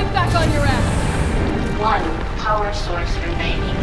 right back on your ass! One power source remaining.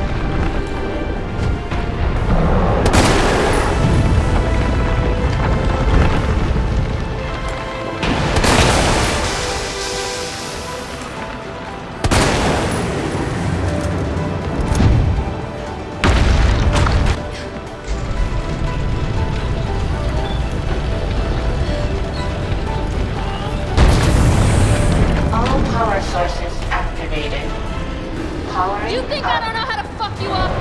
Sources activated. Powering You think up. I don't know how to fuck you up?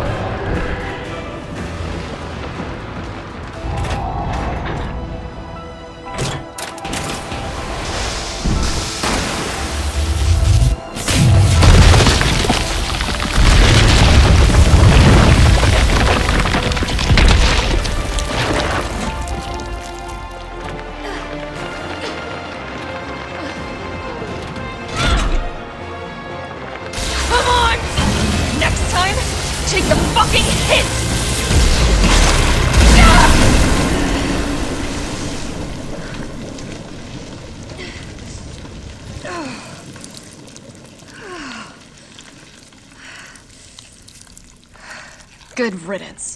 Take the fucking hit! Good riddance.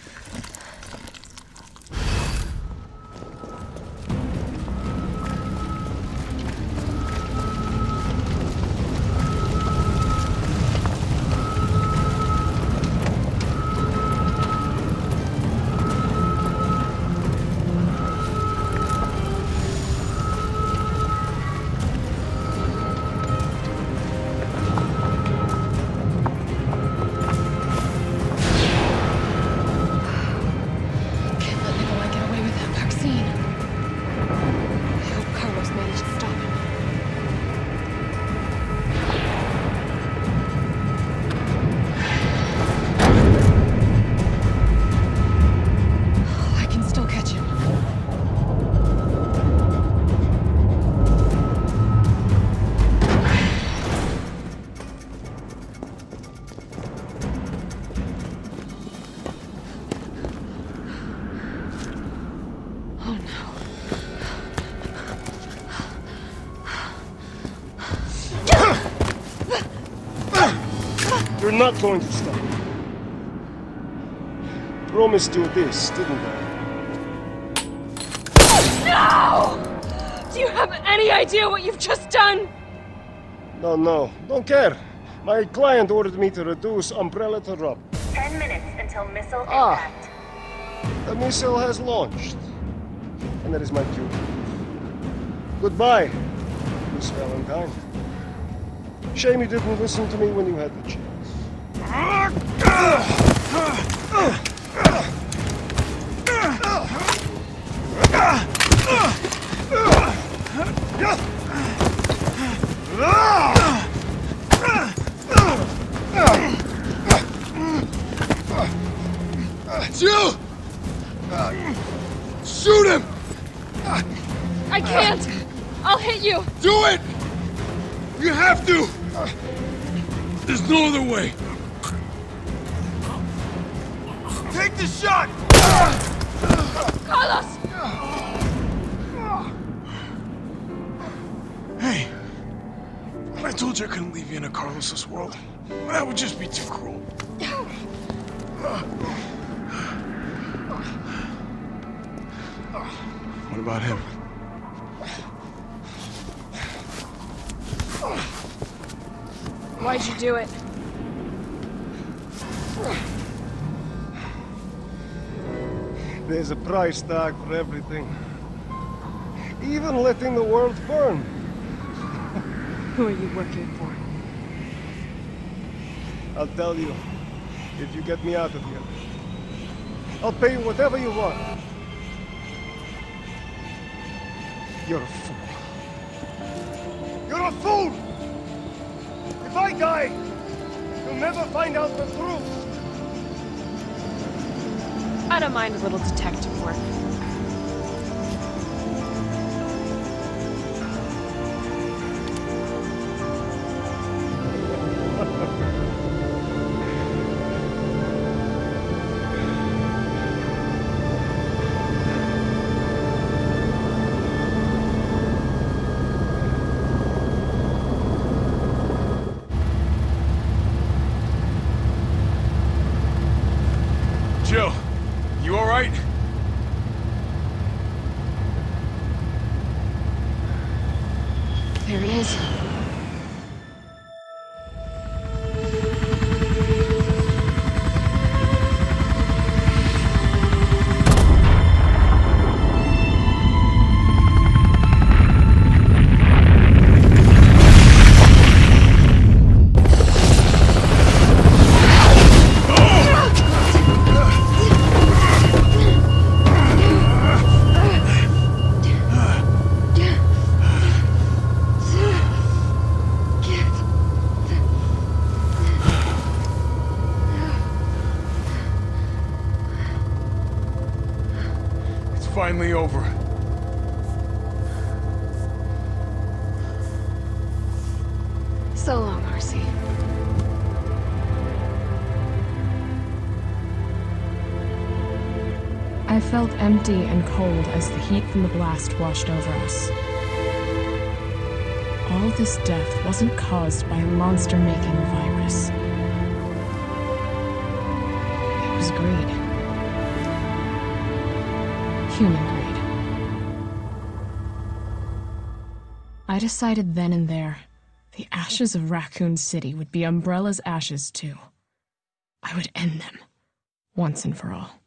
You're not going to stop. Promised you this, didn't I? No! Do you have any idea what you've just done? No, don't care. My client ordered me to reduce Umbrella to rubble. 10 minutes until missile impact. The missile has launched. And that is my cue. Goodbye, Miss Valentine. Shame you didn't listen to me when you had the chance. It's you! Shoot him! I can't! I'll hit you! Do it! You have to! There's no other way. Take the shot! Carlos! Hey, I told you I couldn't leave you in a Carlos's world. That would just be too cruel. What about him? Why'd you do it? There's a price tag for everything. Even letting the world burn. Who are you working for? I'll tell you, if you get me out of here. I'll pay you whatever you want. You're a fool. You're a fool! If I die, you'll never find out the truth. I don't mind a little detective work. finally over. So long, RC. I felt empty and cold as the heat from the blast washed over us. All this death wasn't caused by a monster-making virus. It was greed. Human greed. I decided then and there, the ashes of Raccoon City would be Umbrella's ashes too. I would end them, once and for all.